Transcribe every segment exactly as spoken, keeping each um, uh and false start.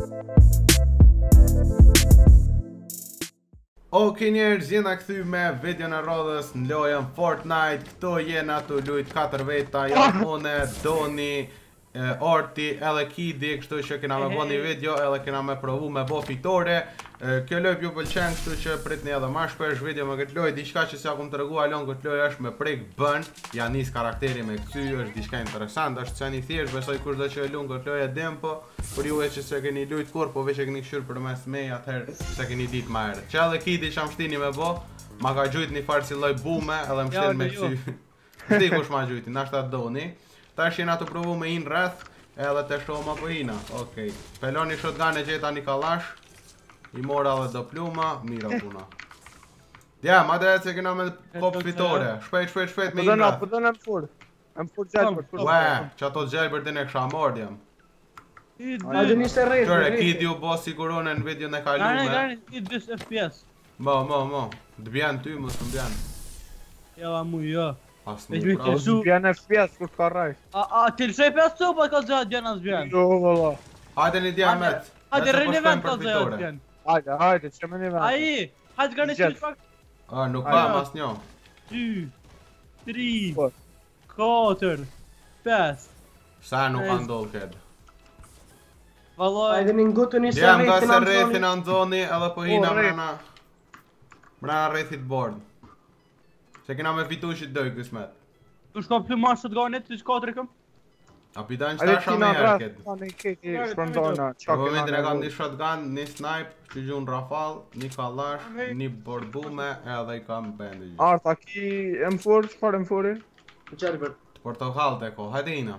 Ok njerëz, jena këthy me video në radhës në lojën Fortnite. Këto jena të lujt katër veta, jam une, Doni, Arti edhe Kidi, kështu që kena me bo një video edhe kena me provu me bo fitore. Kjo loj ju pëlqen, kështu që pritni edhe ma shpesh video me këtë loj. Diçka që s'ja kum të regu alon këtë loj është me prek bën. Ja nis karakteri me këty, është diçka interesant, është që një thjesht, besoj kush do që e lun këtë loj e dem po. Për ju e që se keni lujt kur, po veç e keni këshyr për mes me, atëherë se keni dit ma herë. Që edhe Kidi që am shtini me bo, ma ka gjujt një farë si loj bume edhe më shtin me këcy. Këti kush ma gjujti, nashta Doni. Tash jena të provu me in rreth, edhe të shohëm apo ina. Okej, peloni shotgun e gjeta një kalash, i mora dhe do pluma, mira puna. Ja, ma drejt se kena me kop fitore, shpejt, shpejt, shpejt me in rreth. Po dhe në më fur, më fur gjelbër. Ue, që ato gjelbër din e kësha mord jam. Hajde nishte rreth. Qëre, Kidi u bo sigurone në video në kalume. Gani, gani, ti dy F P S. Mo, mo, mo, dëbjen ty, mos të mbjen. Jo, amu, jo. As Me mu gjujt pra. e shu. Bjen F P S kur ka rajt. A, a, ti lëshoj pesë cu, pa ka zëhat gjena zbjen. Jo, valla. Hajde një diamet. Hajde, rejnë e vend ka zëhat gjena. Hajde, hajde, që më një vend. Aji, hajde gani që pak. A, nuk kam as njo. dy, tri, Po. katër, pesë. Sa nuk ka ndoll këtë. Valloj. Hajde një ngutu një Jam se da rrethin se anë rrethin zoni. anë zoni edhe po hina Po, rreth. mrena Mrena rrethit bord. Se kena me fitu shi doj kësmet. Tu shko plu ma shotgunit, ti shkatër këm? A pitan që Hajde ta ti shame në herë rreth, këtë. ta në keki shpërndojna. Në momentin e kam një shotgun, një snipe, që gjun rafal, një kalash, një bordume edhe i kam bandage. Arta, ki e më fur, qëfar e më furi? Gjelbër. Portokall të ko, hajde ina.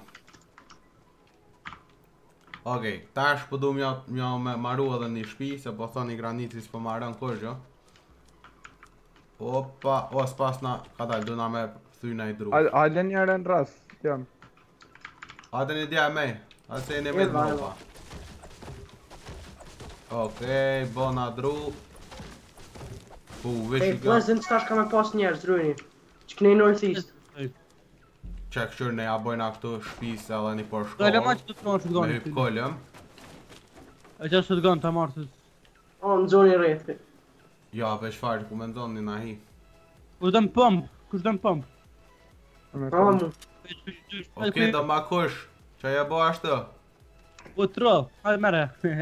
Okej, tash po du mja me maru edhe një shpi, se po thoni granici s'po marrën kush jo. Opa, o s'pas na, ka dal, du na me thyna i dru. Hajde njëre në rreth, jam. Hajde një dja me, a se një me të mopa. Okej, bona dru. Pu, vish Ej, i ka. flezën që tash ka me pas njerës, drujni. Që kënej northeast. Që këshur ne ja bojna këtu shpis edhe një por Dole ma shkollë. që të të marrë Me shotgunit. hyp kollëm. E që shotgun të marrë të... O, në zoni rrethi. Ja, veç farë, ku me ndonë një nahi. Kush dëm pump, kush dëm pump. Amu. Okej, do ma kush, që ja bo ashtë. U të roll, hajde mere.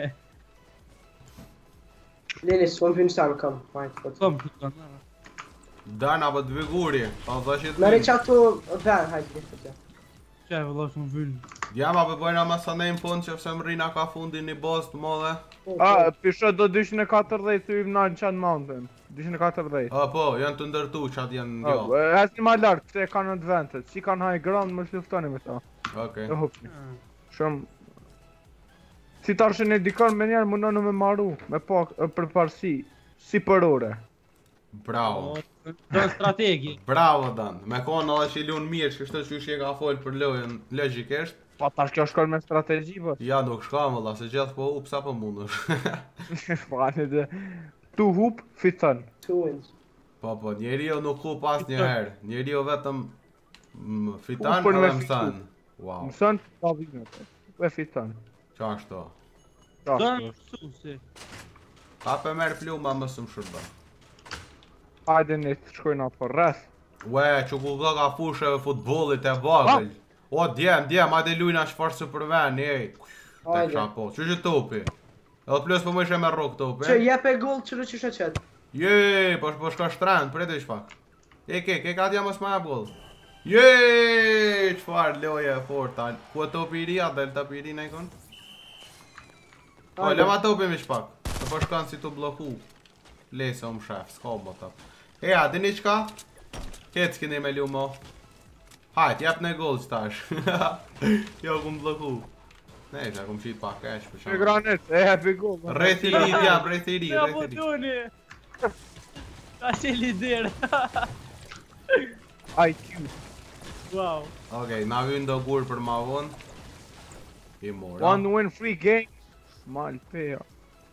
Lili, s'kom fynë sa më kam. Hajde, po të. Pump, shotgun, mere. Dan apo të viguri, pa dhe që të Mere vinë. që ato ben, hajde, një të Qe, vëlloh shumë vyllë. Djam apo bojna ma sa nejmë punë që fse më rina ka fundi një boss të modhe. A, pisho do dyshën e katërdhjetë të im në Enchant Mountain. dyshën e katërdhjetë. A po, janë të ndërtu që atë janë ndjo. E një ma lartë, pëse e kanë advantage. Si kanë high ground, më shluftoni me ta. Okej. E hupni. Shumë... Si të arshin e dikon me njerë më nënë me maru, me pak e përparsi, si për ore. Bravo. Do strategi. Bravo Dan, me konë edhe që i lunë mirë, që kështu që që ka folë për lojën logikisht. Pa tash kjo shkon me strategji, po. Ja nuk shka më la, se gjithë po up sa po mundësh. Fani dhe... Tu hup, fiton. Two wins. Po po, njeri jo nuk hup as një herë, njeri jo vetëm mm, fitan Hupën me edhe fitu. mësën. Wow, Mësën, pa vimet. E fiton. qa ashto. Do Qashto. në mësu, si. Ka pe merë pluma më së më shërba. Hajde një të shkojnë apo rreth. Ue, që ku ka ka fusheve futbolit e vagël. O, djem, djem, hajde lujna që farë së për veni, ej. Te Hajde. kësha po, që që topi? Edhe plus po më ishe me rok topi. Që jep e gold që që që qëtë. Jej, po po shka shtrend, prete ish pak. E ke, ke ka t'ja mos ma e bull. Jej, qfar loje e forta. Ku e topi i ri, a del topi i ri në ikon? Po, Hajde. lema topi mi shpak. Se po shkan si t'u bloku. Lese um shef, s'ka më top. Eja, dini qka? Ketë s'kini me lu mo. Hajt, jep në gold qtash. Jo, kum bloku. Ne, që kum qit pak kesh për Në shumë. granit, e happy goal. Rreth i ri jam, rreth i ri, Ja, rreth po i ri. tuni. Ka që lider. I Q. Wow. Okej, na vynë do gur për ma vonë. I mora. One win free game. Mal peja.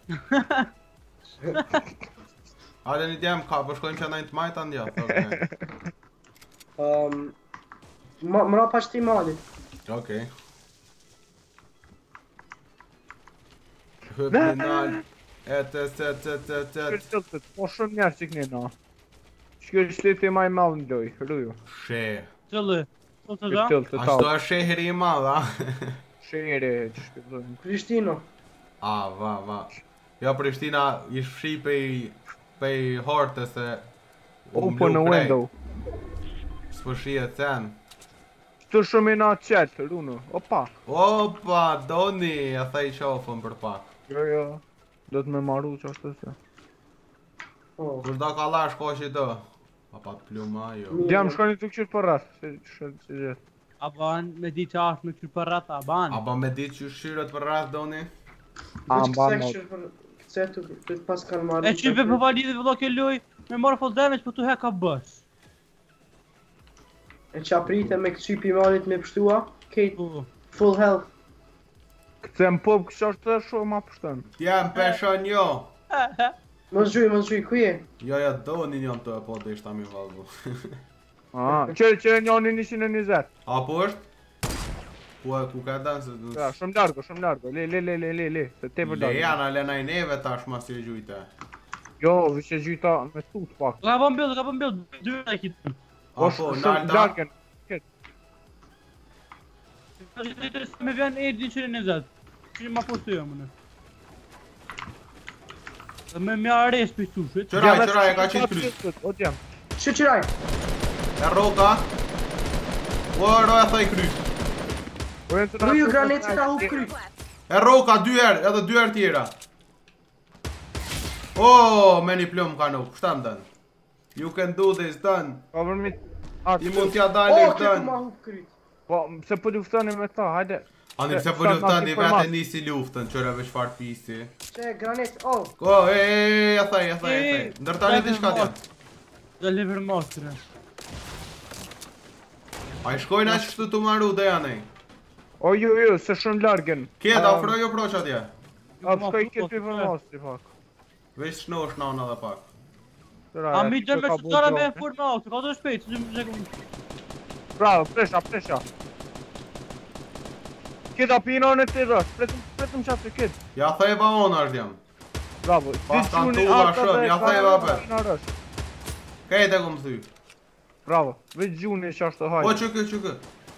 Hajde një djem, ka, po shkojmë që najnë të majta ndjatë, okej. Um, ma- Mëra pa shti malit. Okej. Hëp një nalë. Et, et, et, et, et, et. Tiltet, po shumë njerë që këni na. Shkjo shteti ma i madhë në doj, rruju. She. Cëllë. Po të da? Tiltet, Ashtu është shehri i madh, a? Shere, që shkjozojnë. Prishtino. A, va, va. Jo, Prishtina i fshi pej... pej horte se... Open a window. S'po shihet sen. Të shumë i na qetë, rrunë. Opa. Opa, doni, a thej qofën për pak. Jo, jo. Do të me maru që ashtë të se. Oh. Kur do ka lash ko që të? A pa të pluma, jo. Djam shkoni të këshirë për rrasë, se që gjithë. A ban me di që ashtë me kërë për rata, a ban. A pa me ditë që shirët për rrath, doni? A, Veç mba kësek më. që për... Kësetu, të pas kanë marrë... E qype për validit vëllo ke luj, me marrë full damage për të heka bës. E që aprite me këqypi malit me pështua, Kate, Po. full health. Këtë më pop kështë është të shumë ma pështën. Jem peshon jo. Mos gjuj, mos gjuj, ku je? Jo, jo, doni njën të e po të ishta mi valgu. A, që që njoni njëshin e njëzet. A po është? Ku e ku ka danë se... Ja, shumë largo, shumë largo. Le, le, le, le, le, le. Se te për Le largo. janë, ale na i neve tash ma si e gjujte. Jo, vishë e gjyta me tut pak. Ka bën build, ka bën build, dy e kitë. A po, shumë nalta. largën. Me vjen e di që në zet. Që ma postu jo mëne. Dhe me mja ares për qushit. Qëraj, qëraj, e ka qitë kryt. O djem. Shqyqiraj! E roka. O, ero e thaj kryt. Ruju granit që ka hup kryt. E roka, dy herë, edhe dy herë tjera. O, me një plum ka nuk, shta më dënë. You can do this, done. Ka vërmi... I mund t'ja O, dalë këtë done. ma hup kryt. Po, se po luftoni me ta, hajde. Ani pse po Sa luftoni ma vete informat. nisi luftën, qëre veç fart pisi. Që granit, oh! Ko, e, e, e, e, thaj, e, thaj, e, thaj. Ndërtani t'i shka t'ja. Dhe lever masterë. A i shkojnë aq shtu t'u maru dhe janë e. O, ju, ju, se shumë largën. Kje, da ofroj jo proq atje. A, shkoj këtë i për mos, t'i pak. Veç shno shnon edhe pak. A mi gjën me qëtëra me fur me auto, ka të shpejt, që që që Bravo, presha, presha. Kida pino në të rrës, pretëm, pretëm qatë të kitë. Ja theva onë është jam. Bravo. Pas Ti kanë quni tulla ata shumë, dhe ja ka theva rrës, për. në rrës. Kejt e kom thy. Bravo, veç gjuni që është të O, hajtë. që kë, që kë.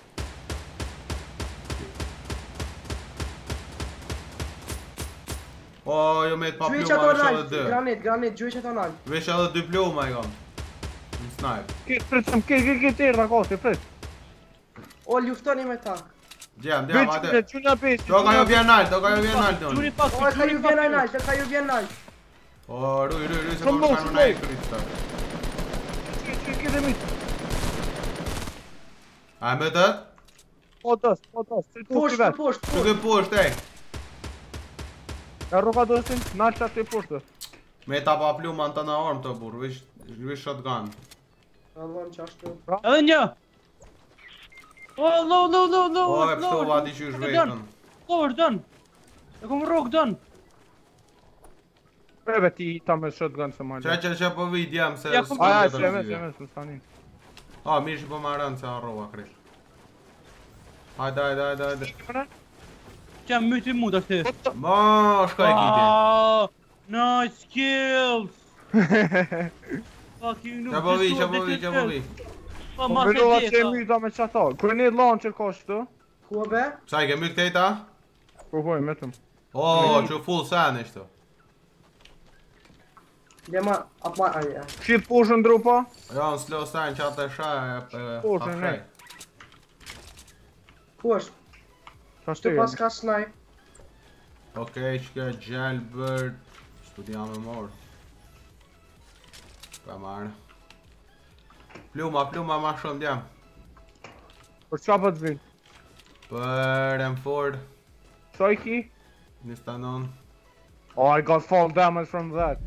O, jo me t'pa Gjuj që pluma ato veç edhe nalt, dë. granit, granit, gjuj që ato nalt. Veç edhe dy pluma i kam. Në snipe. Kitë, pretëm, kitë, kitë, kitë, kitë, kitë, kitë, O, luftoni me ta. Gjem, gjem, Veç ate. gjuni, gjuni besi. Do ka jo vjen nalt, do ka jo vjen nalt Gjuri tonë. pak, O, e ka ju vjen nalt, e ka ju vjen nalt. O, ruj, ruj, ruj, se Shumë kom mos, shkanu shumë na i mos. kryt të. Kitë, kitë, mitë. A me të? Po tës, po tës, të të Posht, vetë. posht, Që posht. kë pusht, ej. E roka dosin, nalë që atë të poshtë. Me ta pa pluma në të në ormë të burë, vish, vish shotgun. Allon që ashtu. edhe një! O, low, low, low, low, O, e pështu va di që është vetën. Low, është dënë! E kom rock dënë! Preve ti ta me shotgun se ma Që që që po vit jam se... Ja, kom- s'ka Aja, tjetër se me, zgjidhje. se me, se më stanin. A, mirë që po ma rënë se harrova krish. Hajde, hajde, hajde, hajde. Që jam myti mu të ashtë. Ma, shka e kiti. Ah, nice kills! Fuck you, nuk Që po vi, që po vi, që po vi. Po, Po ma venova se që e tjeka. myta me qata. Kërë një launcher ka shtu? Ku e be? Sa i kemi këtejta? Po poj, me tëm. O, që full sen ishte. Lema, ap ma, aja. Shqit poshën drupa? Jo, në slow sen që atë shaj e Po, e që hapshaj. Ku është? Qa Të shtë pas ka snipe. Okej, që ka Jailbird. Shtu t'jam e morë. Pa marë. Pluma, pluma ma shumë t'jam. Për qa për të vinë? Për M Ford, Sa i ki? një stanon. Oh, I got fall damage from that.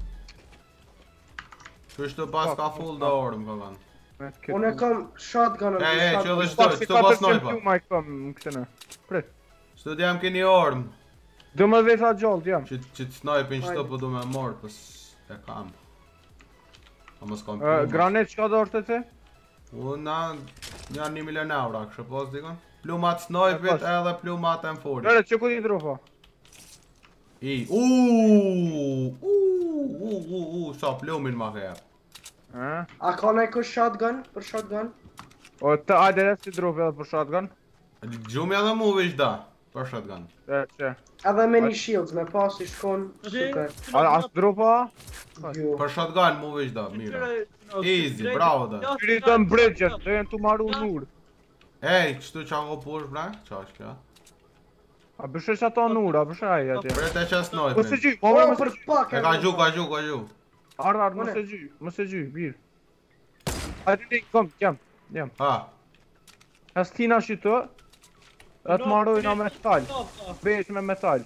Kështu pas ka full dhe orë më këvan. Me të Unë e kam shotgun-ën. E, e, që edhe Pak shtu, si shtu pas katër snojpa. qempiu ma i kam në këtëne. Prit. Shtu t'jam keni orë më. Do me veta gjallë jam. Që që të snojpin qëto Hajde. po du me morë, pës e kam. A mos kam Uh, pluma. Granet qka do është të ti? Unë janë një milion eura, kështë pos dikon. Plumat snojpit E, pas. edhe plumat M Fordit. Dere, që ku ti drupa? I. Uuu, uuu, uuu, uuu, sa plumin ma ke jep. Eh? A ka nej kush shotgun? Për shotgun? O të ajde edhe si drop edhe për shotgun. Gjumi edhe mu veç da, për shotgun. E, që? Edhe me një shields, me pas i shkon super. A, as dropa? Jo. Për shotgun mu veç da, mira. Easy, bravo da. Kiri të mbregjët, dhe jenë të maru nur. Ej, qëtu qa ko push bre? Qa është kjo? A bëshe që ato nur, a bëshe aji atje. Bre te që Mëse snojpin. gjy, O, mo me mëse për gjy. pak E ka gju, ka gju, ka gju. Ardh, ardh, mëse gjy, mëse gjy, birë. Hajde një, kom, jam, jam. Ha, As tina që të, e të marojna me metal. Besh me metal.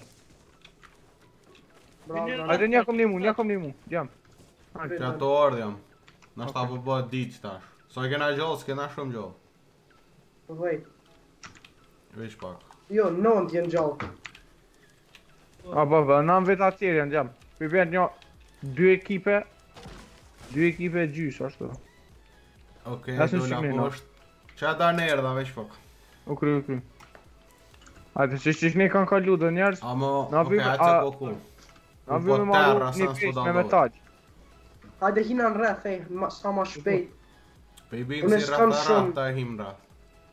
Bravo. Hajde një kom një mu, një kom një mu, jam. që ato ardhjam. Nashta po bëhet ditë tash. So e kena gjollë, s'kena shumë gjollë. Vej. Veç pak. Jo, nënt jenë gjallë. A ba ba, nam vetë atjerë janë jam. Përbjen një, dy ekipe, dy ekipe gjys, ashtu. Okej, Asë në dola shqimin, no. poshtë. Qa ta në erdha veç pak. U kry, u kry. Hajde, që që ne kanë kalu dhe njerës, Amo, Na okej, vim- hajtë se a- po ku. na Po vime terra, maru sa një s'po pesh me dallohet. metal. Hajde hina në rreth, ej, ma- sa ma shpejt. Pe i bim Unë si s'kam rrata shumë. rrata e him rrath.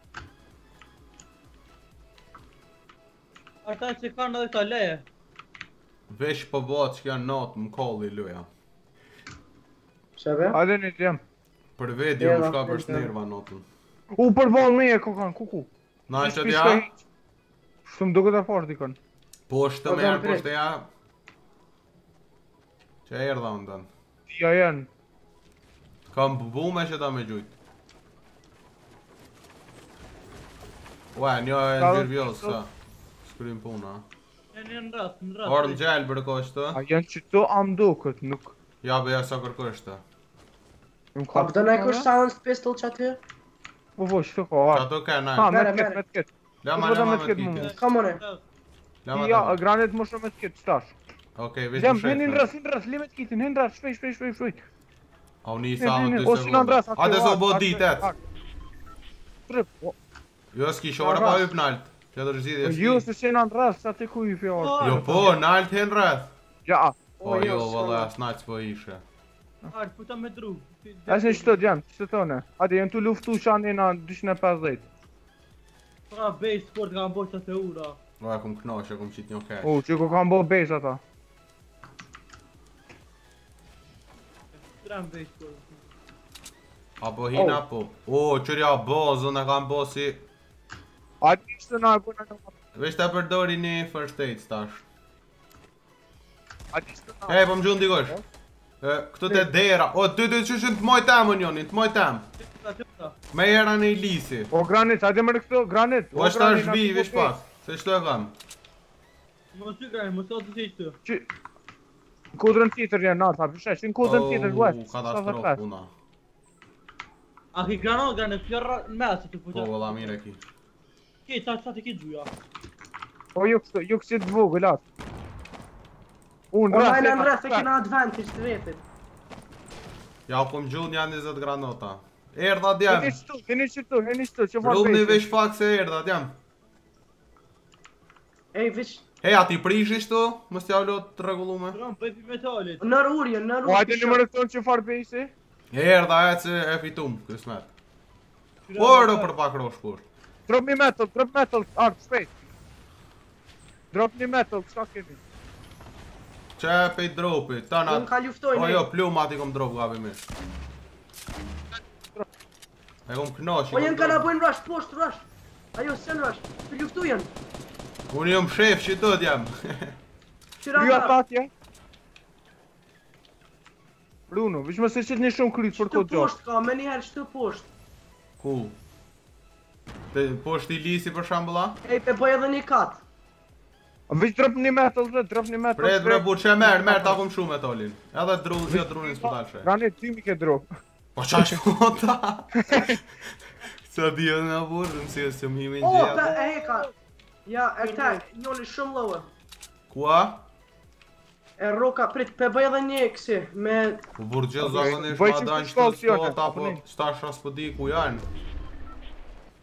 Ata që kanë edhe ka leje. Veç po bëhet që janë natë më kolli luja. Shebe? Hajde një jam. Për video Erdha, më shka për erdha. snerva natën. U përbon me e kokan, kuku. Na është të Shpish ja? ka hiq. Shumë duke të fort dikon. Poshtë Po, me janë do poshtë ja. Që erdha unë tënë. Tia janë. Kam bu me që ta me gjujt. Ua, një e Ka- ndyrë vjosë sa. Skrim puna. E një në rrath, në rrath. Orë në gjellë bërë kështë. A janë që të am duket, nuk. Ja be ja sa kërkështë të. Nuk A pëdo nej kush silenced pistol që aty? Po po, që të ka, Qa arë. të ke Ha, najtë. me Mere, të ketë, mere. me të ketë. Lama, po da lama me me t'ket mu. t'kitë. Come on, e. Lama, Ja, lama. granet më shumë me të ketë, stash. Okej, veç Jam, më hinë në shekë. rras, hinë në rras, li me të kitin, hinë në rras, shpej, shpej, shpej, shpej. A unë i Ne, sa ne, ne, dy o si në ndras, sekonda. Ate so bo ditet. Trip, o, Jo s'ki shore pa hyp nalt. Që të rëzidhje ju s'ki. se si në ndras, sa të ku i fjallë. Jo po, nalt hen rreth. Ja, Po O, jo, jo, s'ka valla, nalt. s'naq s'po ishe. Arë, puta me dru. as në qëtë jam, që të tone. Ate, jenë të luftu shanë në dyqin e pesëdhjetë. Pra base sport kanë bojtë të ura. Po e kum knosh, e kum qit një keq. U, që ku kam bo base ata. Tram base sport. Apo hina po. O, qërja bo, zona kam bo si. Ate, ishte na e bëna në Veç ta përdori një first aid stash. Ate, ishte na. E, po më gjun dikosh. E, këtu te dera. O, ty ty qëshin të moj tem unë joni, të moj tem. Tëta, tëta. Me era në i lisi. O, granit, ate më këto, granit. Po është ta shbi, veç pak. Se shtu e kam. Mos y grani, mos o të si qëtë. Që... Kodrën tjetër janë nartë, a përshesh, në kodrën tjetër, Oh, west, katastrofë puna. A ki grano, grani, fjërra në mes që të Po, puta. valla mire ki. Ki, qa qa të ki gjuja. Po, ju kështë, ju kështë të vogël atë. Unë, O, rreth, najna në jena- rreth e kena advantage të vetit. Ja, po më gjun janë njëzet granota. Erdha Heni djem. qëtu, heni qëtu, heni qëtu, që farë Rrubni bejtë. veç pak se erdha djem. Ej, vish, Hey, ati prish ishtu? Mos t'ja vlot të rregullume. Tram, bëj pi metalit. në rurje, në O, rurje. hajde në më rëkton që farë bejtë. Erdha e që e fitum, kësmet. Oro për pak rosh kur. Drop një metal, drop metal, art, shpejt. Drop një metal, s'ka kemi. Që e pej dropi, ta na... Unë ka luftoj O ne. jo, pluma ti kom drop gabimisht. E kom knosh, i O, kom jenë ka na drop. bojnë rush, poshtë rush. Ajo, sen rush, të luftu janë. Unë jom shef që të t'jam. Qyra Ju nga. atatje. Bruno, vish më se qëtë një shumë kryt për Shtë këtë gjotë. poshtë ka, me njëherë shtë poshtë. Ku? Te poshtë i lisi për shambulla? Ej, pe bëj edhe një katë. Vish drop një metal, dhe, drop një metal. Pret bre shpejt. bu që merë, merë ta kom shumë metolin. Edhe dru, jo drunin s'po she. Rani, ty mi ke drop. Po qa shkota? Sa di edhe nga burën, si e së më himin O, pe, gjithë. e heka. Ja, e këta, njoni shumë lowe. Kua? E roka, prit, pe bëj edhe një kësi, me... Po burë gjithë zakonisht bëj ma që danë të qëtë shkallcione, spot, apo apo ne? stash as po di ku janë.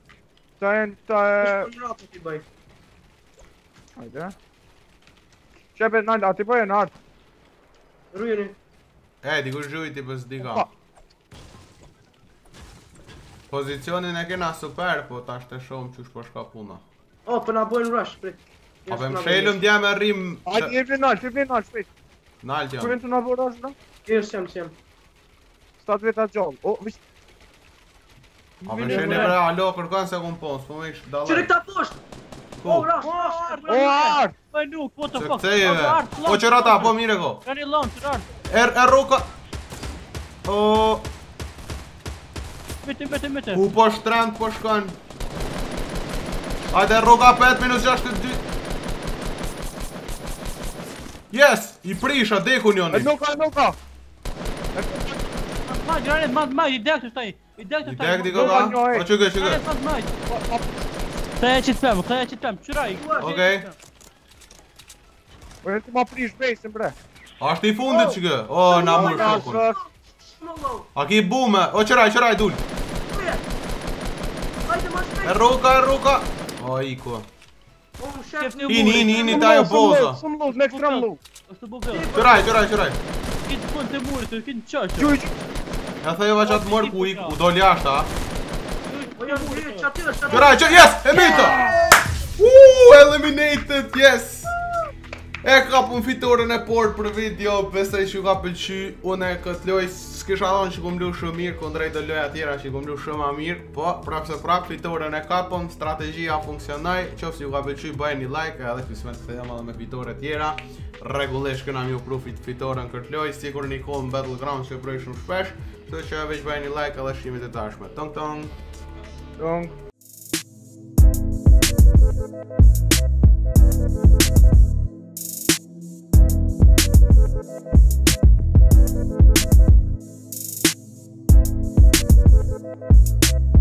Ta e, ta e... Shumë ratë t'i bëj. Hajde. Shepe nalt, ati po e nalt. Rujeni. E, dikush zhujti për s'di ka. Pa. Pozicionin e kena super, po tash të shohim qysh po shka puna. O, për na bojnë rush, prit. A për më shelëm dja me rrim... Hajde, jepni nalt, jepni nalt, shpejt. Nalt jam. Kurin të na vorash, no? Kjerë s'jam, s'jam. Stat veta gjallë. O, vish... A për sheni bre, alo, kërkan se kun pon, s'po me ish dalaj. Qëre këta poshtë! Ku? O, rush, rush! O, art! Oj nuk, what the Se fuck? këthejeve. O qërata, po mire ko. Kanë launch, art. Er, er roka. O, Mete, mete, mete. ku po shtrend, po shkan. Hajde roka pet minus gjashtëdhjetë e dy. Yes, i prisha, dekun E joni. nuka, e nuka! Ma, granit, ma, ma, i dek të shtaj. I dek të I shtaj. dek diko ka? O qyke, qyke. Granit, ma, ma. Këta e qitë pëm, këta e qitë pëm. Qyraj. Okej. Po e ti ma prish basin, bre. Ashtë i fundit qyke. O, na mërë shokun. Smollow! A ki bume. O qëraj, qëraj, dull. Uje! Hajde ma shpejt! E roka, e roka. O, iko. O, shef! Ini, ini, ini, ta jo boza. Sum loot, me ekstrem loot. është bubel. Qëraj, qëraj, qëraj. Kitë fund të murit, të kitë qashë. Gjuj, gjuj. Ja thejeva qatë mërë ku ik, u doli jashta. O, jam dy, qatyr, qatyr! Qëraj, qëraj, yes, e mita. Uuu, eliminated, yes. E kapun fitore e port për video, besoj që ju ka pëlqy. Une këtë loj s'kisha thonë që kum lu shumë mirë, kundrejt do loja tjera që kum lu shumë ma mirë. Po, prap se prap, fitore e kapëm, strategjia funksionoj. Qoftë që ju ka pëlqy, bëjni like, edhe kismet të thejëm edhe me fitore tjera. Regullisht këna mi u profit fitore në këtë loj, sikur një kohë në Battlegrounds që proj shumë shpesh. Kështu që veç bëjni like edhe shimit e tashme. Tong tong! Tong. We'll be right back.